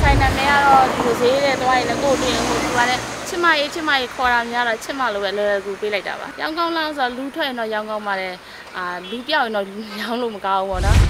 ဆိုင်နာမည်ကတော့ဒီလိုဈေးတဲ့သွားရင်လည်းကို့တွေ့ရင်ကိုဒီပါနဲ့ချစ်မရေးခေါ်တာများတော့ချစ်မလို့ပဲလွယ်ကူပေးလိုက်တာပါရောင်းကောင်းလားဆိုတော့လူထွက်ရင်တော့ရောင်းကောင်းပါတယ်လူပြောက်ရင်တော့ရောင်းလို့မကောင်းဘူးပေါ့နော်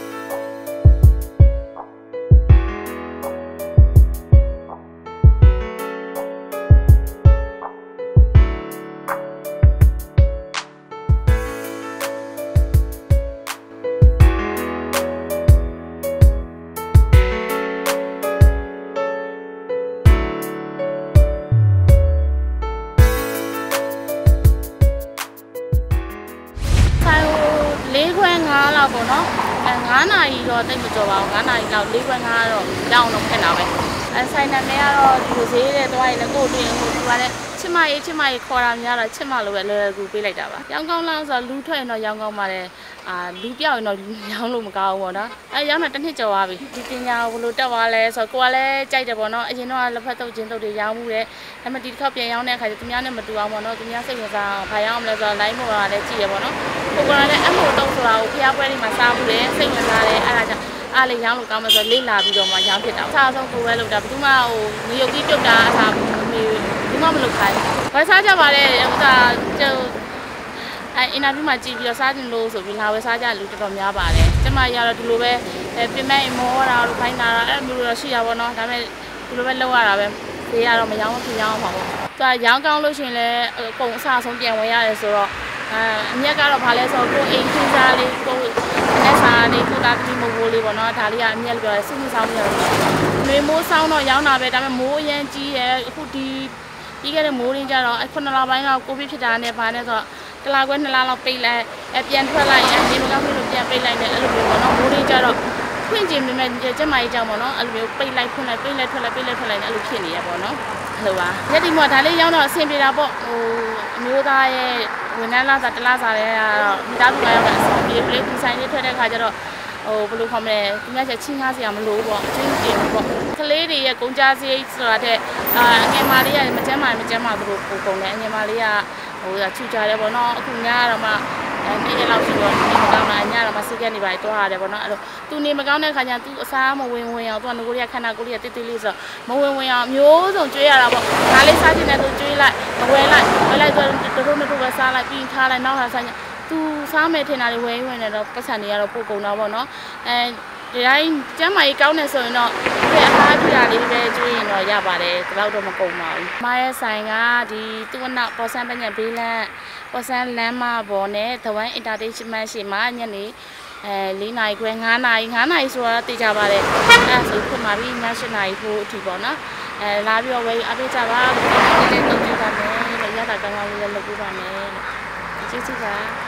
4 ခွဲ5လောက်ပေါ့နော်9နာရီတော့တိတ်မကြော်ပါဘူး9နာရီလောက်4 ခွဲ5တော့ရောင်းတော့ခက်တာပဲဆိုင်နာမည်ကတော့ဒီလိုဈေးတဲ့သွားရင်လည်းကို့တွေ့ရင်ကိုဒီပါနဲ့ချစ်မရေးခေါ်တာများတော့ချစ်မလို့ပဲလွယ်ကူပေးလိုက်တာပါရောင်းကောင်းလားဆိုတော့လူထွက်ရင်တော့ရောင်းကောင်းပါတယ်လူပြောက်ရင်တော့ရောင်းလို့မကောင်းဘူးပေါ့နော်ရောင်းတာတစ်နှစ်ကျော်သွားပြီဒီပညာကိုဘယ်လိုတက်သွားလဲဆိုတော့ကိုကလည်းကြိုက်တယ်ပေါ့နော်အရင်တော့လက်ဖက်တုပ်ချင်းတုပ်တွေရောင်းမှုတယ်ဒါပေမဲ့ဒီတစ်ခါပြန်ရောင်းတဲ့အခါကျသူများနဲ့မတူအောင်ပေါ့နော်သူများစိတ်ဝင်စားအောင်ဘာရောင်းမလဲဆိုတော့ line ပေါ်ကလည်းကြည့်ရပေါ့နော်ကိုကလည်းအမို့တုပ်ဆိုတာကိုဖျားပွဲတွေမှာစားမှုတယ်စိတ်ဝင်စားတယ်အဲ့ဒါကြောင့်အားလေးရောင်းလို့ကောင်းမှဆိုလေ့လာပြီးတော့မှရောင်းဖြစ်တာအစားဆုံးကိုပဲလုပ်တာဘယ်သူမှဟိုငရုတ်ကြီးပြုတ်တာအစားဘူးမလုပ်ခိုင်းဘာစားကြပါလဲဥစားကျုပ်အင်တာဗျူးမှာကြည့်ပြီးတော့စားကြည့်လို့ဆိုပြီးလာဝယ်စားကြလူတော်တော်များပါတယ်ကျမကြီးကတော့ဒီလိုပဲပြင်မဲ့မောတာတို့ခိုင်းတာအဲ့လိုမျိုးတော့ရှိရပါတော့ဒါပေမဲ့ဒီလိုပဲလုပ်ရတာပဲဈေးကတော့မရောင်းမဖြစ်ရောင်းမှာပေါ့သူကရောင်းကောင်းလို့ရှိရင်လည်းအကုန်အစားဆုံးပြန်ဝင်ရတယ်ဆိုတော့အမြက်ကတော့ဘာလဲဆိုတော့ကိုအိမ်ခင်းစားလေးကိုလက်စားလေးကိုတာတိမဘိုးလေးပေါ့နော်ဒါလေးကအမြက်ပြောရဲစိတ်မဆောင်နေတော့မေမိုးဆောင်တော့ရောင်းတာပဲဒါပေမဲ့မိုးအရင်ကြီးရဲအခုဒီပြီးခဲ့တဲ့မိုးရင်းကြတော့9လပိုင်းတော့ကိုဗစ်ဖြစ်တာနဲ့ဘာနဲ့ဆိုတော့1လခွဲ2လလောက်ပိတ်လိုက်ပြန်ထွက်လိုက်နေမကောင်းဘူးလို့ပြန်ပိတ်လိုက်တယ်အဲ့လိုမျိုးပေါ့နော်မိုးရင်းကြတော့ဖွင့်ကြည့်မိမဲ့ကျမကြီးကြောင့်ပေါ့နော်အဲ့လိုမျိုးပိတ်လိုက်ဖွင့်လိုက်ပိတ်လိုက်ထွက်လိုက်ပိတ်လိုက်ထွက်လိုက်အဲ့လိုဖြစ်နေရပေါ့နော်အဲ့လိုပါရက်ဒီမှာဒါလေးရောင်းတော့အဆင်ပြေတာပေါ့ဟိုအမျိုးသားရဲ့ဝန်ထမ်းလားစားတလားစားလဲကတော့မိသားစုကရောက်တဲ့အဆင်ပြေပလေးဒီဆိုင်လေးထွက်တဲ့ခါကျတော့ဟိုဘယ်လိုခေါ်မလဲသူများချက်ချင်းကားစရာမလိုပေါ့အချင်းတင်ပေါ့ကလေးတွေရဲ့ကုန်ကြစရိတ်ဆိုတာတဲ့အငယ်မလေးကမကျမ်းမာသူတို့ပုံပုံနဲ့အငယ်မလေးကဟိုချူကြတယ်ပေါ့နော်အခုညကတော့မှနေ့ရက်လောက်ရှိတော့နေမကောင်းတာညတော့မှစိတ်ကနေပါတွားရတယ်ပေါ့နော်အဲ့လိုသူနေမကောင်းတဲ့ခါကျသူအစားမဝင်အောင်သူကငကိုရီးခန္ဓာကိုယ်လေးကတိတ်တိတ်လေးဆိုမဝင်အောင်မျိုးစုံကျွေးရတာပေါ့ဒါလေးစားချင်တဲ့သူကျွေးလိုက်မဝယ်လိုက်ဆိုတို့နှစ်ခုပဲစားလိုက်ပြီးထားလိုက်နောက်ဟာစားသူစားမယ်ထင်တာတွေဝယ်ဝင်နေတော့ပတ်စံတွေကတော့ပို့ကုန်တော့ပေါ့နော်ဒီတိုင်းကျမ်းမာရေးကောင်းနေဆိုရင်တော့ဒီအဟားပြတာလေးပဲကျွေးရင်တော့ရပါတယ်ဒီလောက်တော့မကုန်ပါဘူး။မရဲ့ဆိုင်ကဒီသူ့နောက်ပေါ်ဆန်းပညာဘေးလန်းပေါ်ဆန်းလမ်းမပေါ်နဲ့သဝိုင်းအင်တာတေးရှင်းရှိမှညနေ4 နာရီခွဲ5 နာရီဆိုတော့တေးကြပါတယ်။အဲ့ဆိုခုမှပြီးည7 နာရီထိုးအထိပေါ့နော်။လာပြီးတော့ဝယ်အပေးကြပါဒီနေ့လည်းလုပ်ကြပါမယ်လို့ရတာကောင်းကောင်းလေးလုပ်ပေးပါမယ်လို့ကျေးဇူးပါ